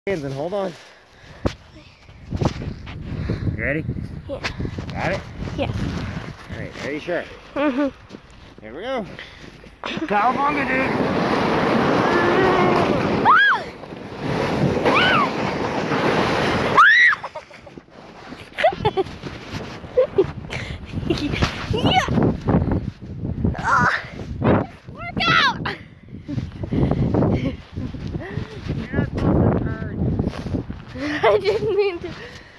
Jansen, hold on. You ready? Yeah. Got it? Yeah. Alright, ready, sure. Here we go. Cowabunga, dude. Yeah. Work out. You're not supposed to turn. I didn't mean to.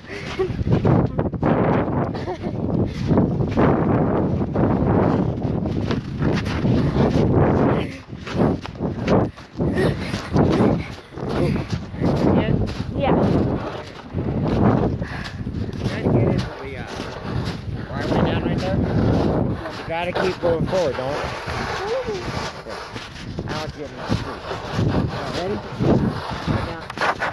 Yeah. Try to get into the wire way down right there. You gotta keep going forward, don't it? Now it's getting up too. Ready? Right down.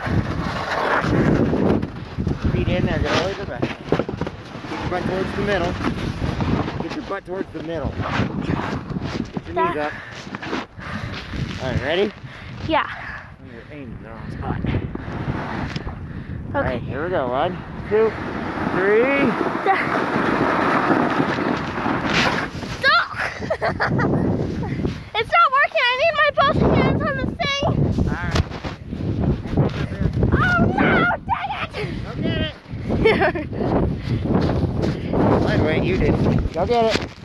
Feet in there, get all the way to the back. Get your butt towards the middle. Get your butt towards the middle. Get your knees up. Alright, ready? Yeah. You're aiming in the wrong spot. Okay. Alright, here we go. 1, 2, 3. Stop! It's not working. I need my both hands on the thing. Alright. Oh no! Dang Go get it! it! By the way, you did. Go get it.